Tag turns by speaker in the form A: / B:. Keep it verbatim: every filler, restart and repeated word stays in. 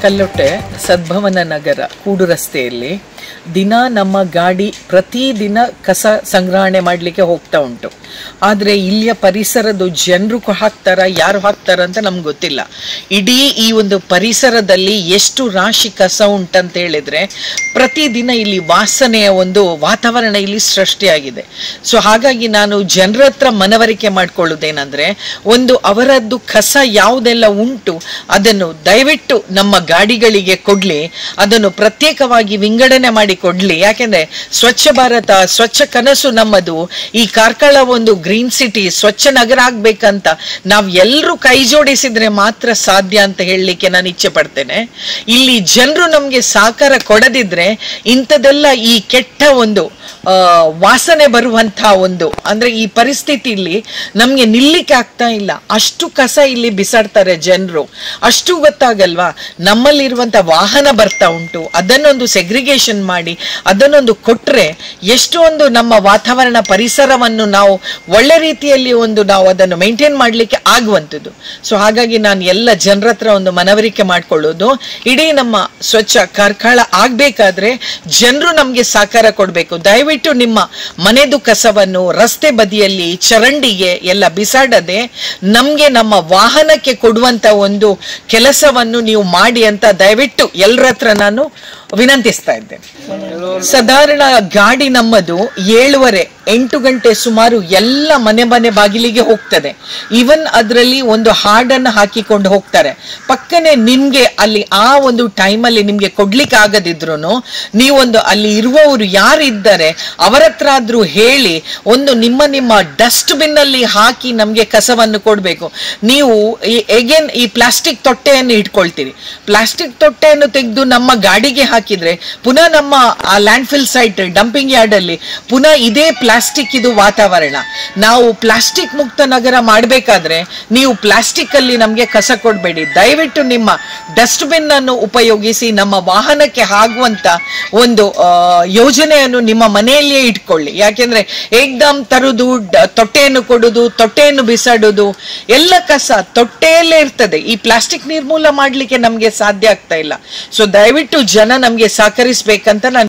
A: ಕಲ್ಲೊಟ್ಟೆ ಸದ್ಭವನ ನಗರ ಕೂಡು ರಸ್ತೆಯಲ್ಲಿ ದಿನ ನಮ್ಮ ಗಾಡಿ ಪ್ರತಿದಿನ ಕಸ ಸಂಗ್ರಹಣೆ ಮಾಡಲಿಕ್ಕೆ ಹೋಗ್ತಾ ಉಂಟು. ಆದರೆ ಇಲ್ಲಿಯ ಪರಿಸರದ ಜನರು ಹಾಕ್ತಾರ ಯಾರು ಹಾಕ್ತಾರ ಅಂತ ನಮ್ಗೆ ಗೊತ್ತಿಲ್ಲ. ಇಡೀ ಈ ಒಂದು ಪರಿಸರದಲ್ಲಿ ಎಷ್ಟು ರಾಶಿ ಕಸ ಉಂಟಂತ ಹೇಳಿದ್ರೆ ಪ್ರತಿದಿನ ಇಲ್ಲಿ ವಾಸನೆಯ ಒಂದು ವಾತಾವರಣ ಇಲ್ಲಿ ಸೃಷ್ಟಿಯಾಗಿದೆ. ಸೊ ಹಾಗಾಗಿ ನಾನು ಜನರ ಹತ್ರ ಮನವರಿಕೆ ಮಾಡ್ಕೊಳ್ಳೋದೇನಂದ್ರೆ, ಒಂದು ಅವರದ್ದು ಕಸ ಯಾವುದೆಲ್ಲ ಉಂಟು ಅದನ್ನು ದಯವಿಟ್ಟು ನಮ್ಮ ಗಾಡಿಗಳಿಗೆ ಕೊಡ್ಲಿ, ಅದನ್ನು ಪ್ರತ್ಯೇಕವಾಗಿ ವಿಂಗಡಣೆ ಮಾಡಿ ಕೊಡ್ಲಿ. ಯಾಕೆಂದ್ರೆ ಸ್ವಚ್ಛ ಭಾರತ ಸ್ವಚ್ಛ ಕನಸು ನಮ್ಮದು, ಈ ಕಾರ್ಕಳ ಒಂದು ಗ್ರೀನ್ ಸಿಟಿ ಸ್ವಚ್ಛ ನಗರ ಆಗ್ಬೇಕಂತ ನಾವ್ ಎಲ್ರು ಕೈ ಜೋಡಿಸಿದ್ರೆ ಮಾತ್ರ ಸಾಧ್ಯ ಅಂತ ಹೇಳಲಿಕ್ಕೆ ನಾನು ಇಚ್ಛೆ ಪಡ್ತೇನೆ. ಇಲ್ಲಿ ಜನರು ನಮ್ಗೆ ಸಹಕಾರ ಕೊಡದಿದ್ರೆ ಇಂಥದೆಲ್ಲ ಈ ಕೆಟ್ಟ ಒಂದು ಆ ವಾಸನೆ ಬರುವಂತಹ ಒಂದು ಅಂದ್ರೆ ಈ ಪರಿಸ್ಥಿತಿ ಇಲ್ಲಿ ನಮ್ಗೆ ನಿಲ್ಲಿಕ್ಕೆ ಆಗ್ತಾ ಇಲ್ಲ. ಅಷ್ಟು ಕಸ ಇಲ್ಲಿ ಬಿಸಾಡ್ತಾರೆ ಜನರು. ಅಷ್ಟು ಗೊತ್ತಾಗಲ್ವಾ, ನಮ್ಮಲ್ಲಿರುವಂತ ವಾಹನ ಬರ್ತಾ ಉಂಟು, ಅದನ್ನೊಂದು ಸೆಗ್ರಿಗೇಷನ್ ಮಾಡಿ ಅದನ್ನೊಂದು ಕೊಟ್ರೆ ಎಷ್ಟೊಂದು ನಮ್ಮ ವಾತಾವರಣ ಪರಿಸರವನ್ನು ನಾವು ಒಳ್ಳೆ ರೀತಿಯಲ್ಲಿ ಒಂದು ನಾವು ಅದನ್ನು ಮೇಂಟೈನ್ ಮಾಡ್ಲಿಕ್ಕೆ ಆಗುವಂಥದ್ದು. ಸೊ ಹಾಗಾಗಿ ನಾನು ಎಲ್ಲ ಜನರ ಹತ್ರ ಒಂದು ಮನವರಿಕೆ ಮಾಡ್ಕೊಳ್ಳೋದು, ಇಡೀ ನಮ್ಮ ಸ್ವಚ್ಛ ಕಾರ್ಕಳ ಆಗ್ಬೇಕಾದ್ರೆ ಜನರು ನಮ್ಗೆ ಸಹಕಾರ ಕೊಡ್ಬೇಕು. ದಯವಿಟ್ಟು ನಿಮ್ಮ ಮನೆದು ಕಸವನ್ನು ರಸ್ತೆ ಬದಿಯಲ್ಲಿ ಚರಂಡಿಗೆ ಎಲ್ಲ ಬಿಸಾಡದೆ ನಮ್ಗೆ ನಮ್ಮ ವಾಹನಕ್ಕೆ ಕೊಡುವಂತ ಒಂದು ಕೆಲಸವನ್ನು ನೀವು ಮಾಡಿ ಅಂತ ದಯವಿಟ್ಟು ಎಲ್ಲರ ಹತ್ರ ನಾನು ವಿನಂತಿಸ್ತಾ ಇದ್ದೇನೆ. ಸಾಧಾರಣ ಗಾಡಿ ನಮ್ಮದು ಏಳುವರೆ ಎಂಟು ಗಂಟೆ ಸುಮಾರು ಎಲ್ಲ ಮನೆ ಮನೆ ಬಾಗಿಲಿಗೆ ಹೋಗ್ತದೆ. ಈವನ್ ಅದರಲ್ಲಿ ಒಂದು ಹಾಡನ್ನು ಹಾಕಿಕೊಂಡು ಹೋಗ್ತಾರೆ. ಪಕ್ಕನೆ ನಿಮ್ಗೆ ಅಲ್ಲಿ ಆ ಒಂದು ಟೈಮಲ್ಲಿ ನಿಮ್ಗೆ ಕೊಡ್ಲಿಕ್ಕೆ ಆಗದಿದ್ರು ನೀವೊಂದು ಅಲ್ಲಿ ಇರುವವರು ಯಾರಿದ್ದಾರೆ ಅವರ ಹತ್ರ ಆದ್ರೂ ಹೇಳಿ ಒಂದು ನಿಮ್ಮ ನಿಮ್ಮ ಡಸ್ಟ್ ಬಿನ್ ಅಲ್ಲಿ ಹಾಕಿ ನಮ್ಗೆ ಕಸವನ್ನು ಕೊಡ್ಬೇಕು. ನೀವು ಎಗೇನ್ ಈ ಪ್ಲಾಸ್ಟಿಕ್ ತೊಟ್ಟೆಯನ್ನು ಇಟ್ಕೊಳ್ತೀರಿ, ಪ್ಲಾಸ್ಟಿಕ್ ತೊಟ್ಟೆಯನ್ನು ತೆಗೆದು ನಮ್ಮ ಗಾಡಿಗೆ ಹಾಕಿದ್ರೆ ಪುನಃ ನಮ್ಮ ಆ landfill site dumping yard ಅಲ್ಲಿ ಪುನಃ ಇದೇ ಪ್ಲಾಸ್ಟಿಕ್ ಇದು ವಾತಾವರಣ. ನಾವು ಪ್ಲಾಸ್ಟಿಕ್ ಮುಕ್ತ ನಗರ ಮಾಡಬೇಕಾದ್ರೆ ನೀವು ಪ್ಲಾಸ್ಟಿಕ್ ಅಲ್ಲಿ ನಮ್ಗೆ ಕಸ ಕೊಡಬೇಡಿ. ದಯವಿಟ್ಟು ನಿಮ್ಮ ಡಸ್ಟ್ ಬಿನ್ ಅನ್ನು ಉಪಯೋಗಿಸಿ ನಮ್ಮ ವಾಹನಕ್ಕೆ ಆಗುವಂತ ಒಂದು ಯೋಜನೆಯನ್ನು ನಿಮ್ಮ ಮನೆಯಲ್ಲಿಯೇ ಇಟ್ಕೊಳ್ಳಿ. ಯಾಕೆಂದ್ರೆ ಏಕ್ದಮ್ ತರುದು, ತೊಟ್ಟೆಯನ್ನು ಕೊಡುದು, ತೊಟ್ಟೆಯನ್ನು ಬಿಸಾಡುದು ಎಲ್ಲ ಕಸ ತೊಟ್ಟೆಯಲ್ಲೇ ಇರ್ತದೆ. ಈ ಪ್ಲಾಸ್ಟಿಕ್ ನಿರ್ಮೂಲ ಮಾಡ್ಲಿಕ್ಕೆ ನಮ್ಗೆ ಸಾಧ್ಯ ಆಗ್ತಾ ಇಲ್ಲ. ಸೊ ದಯವಿಟ್ಟು ಜನ ನಮ್ಗೆ ಸಹಕರಿಸ್ಬೇಕಂತ ನಾನು